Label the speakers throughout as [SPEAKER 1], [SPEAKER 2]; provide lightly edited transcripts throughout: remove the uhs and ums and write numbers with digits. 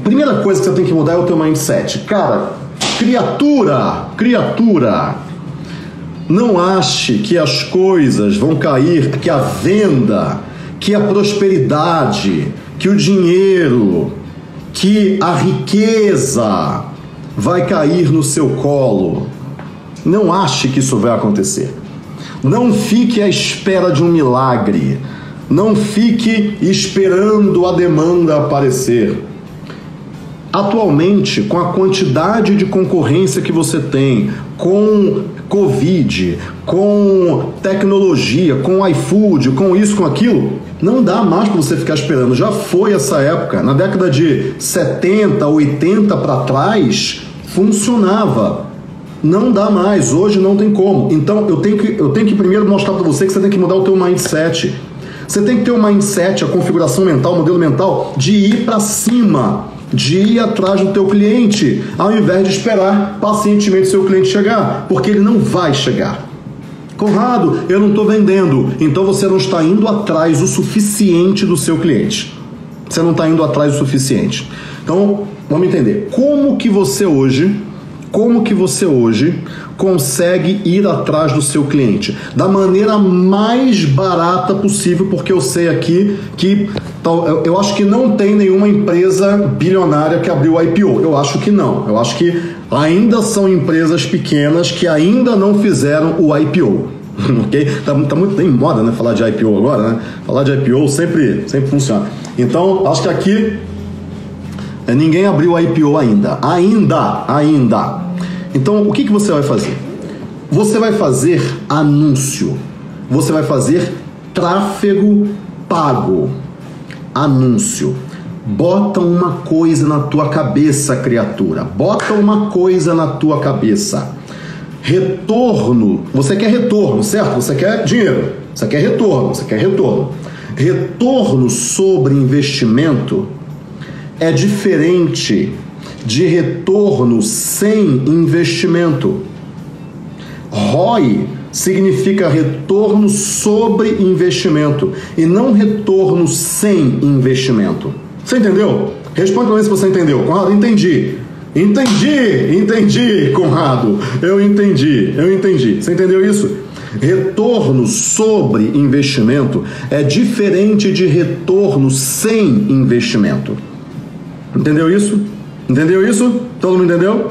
[SPEAKER 1] Primeira coisa que você tem que mudar é o teu mindset. Cara, criatura, não ache que as coisas vão cair, que a venda, que a prosperidade, que o dinheiro, que a riqueza vai cair no seu colo. Não ache que isso vai acontecer. Não fique à espera de um milagre. Não fique esperando a demanda aparecer. Atualmente, com a quantidade de concorrência que você tem, com Covid, com tecnologia, com iFood, com isso, com aquilo, não dá mais para você ficar esperando. Já foi essa época. Na década de 70, 80 para trás, funcionava. Não dá mais. Hoje não tem como. Então, eu tenho que primeiro mostrar para você que você tem que mudar o teu mindset. Você tem que ter o mindset, a configuração mental, o modelo mental de ir para cima, de ir atrás do teu cliente, ao invés de esperar pacientemente o seu cliente chegar, porque ele não vai chegar. Conrado, eu não estou vendendo, então você não está indo atrás o suficiente do seu cliente. Você não está indo atrás o suficiente. Então, vamos entender. Como que você hoje consegue ir atrás do seu cliente? Da maneira mais barata possível, porque eu sei aqui que eu acho que não tem nenhuma empresa bilionária que abriu IPO. Eu acho que não. Eu acho que ainda são empresas pequenas que ainda não fizeram o IPO. Ok? Tá muito em moda, né? Falar de IPO agora, né? Falar de IPO sempre funciona. Então, acho que aqui ninguém abriu o IPO ainda. Ainda. Então, o que você vai fazer? Você vai fazer anúncio. Você vai fazer tráfego pago. Anúncio. Bota uma coisa na tua cabeça, criatura. Bota uma coisa na tua cabeça. Retorno. Você quer retorno, certo? Você quer dinheiro. Você quer retorno. Retorno sobre investimento é diferente de retorno sem investimento. ROI significa retorno sobre investimento e não retorno sem investimento. Você entendeu? Responde para mim se você entendeu. Conrado, entendi, Conrado. Eu entendi. Você entendeu isso? Retorno sobre investimento é diferente de retorno sem investimento. Entendeu isso? Todo mundo entendeu?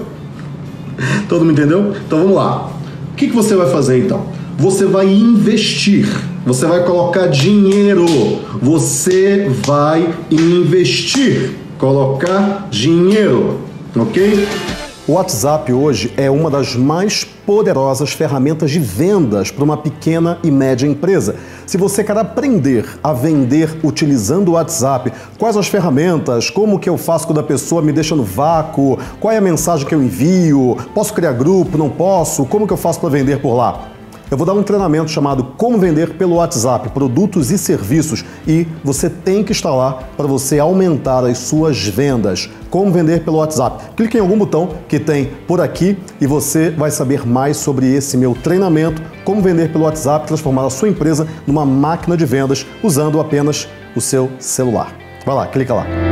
[SPEAKER 1] Então vamos lá. O que você vai fazer então? Você vai investir. Você vai colocar dinheiro. Você vai investir. Colocar dinheiro. Ok? O WhatsApp hoje é uma das mais poderosas ferramentas de vendas para uma pequena e média empresa. Se você quer aprender a vender utilizando o WhatsApp, quais as ferramentas, como que eu faço quando a pessoa me deixa no vácuo, qual é a mensagem que eu envio, posso criar grupo, não posso, como que eu faço para vender por lá? Eu vou dar um treinamento chamado Como Vender pelo WhatsApp, produtos e serviços, e você tem que estar lá para você aumentar as suas vendas. Como Vender pelo WhatsApp. Clique em algum botão que tem por aqui e você vai saber mais sobre esse meu treinamento, Como Vender pelo WhatsApp, transformar a sua empresa numa máquina de vendas usando apenas o seu celular. Vai lá, clica lá.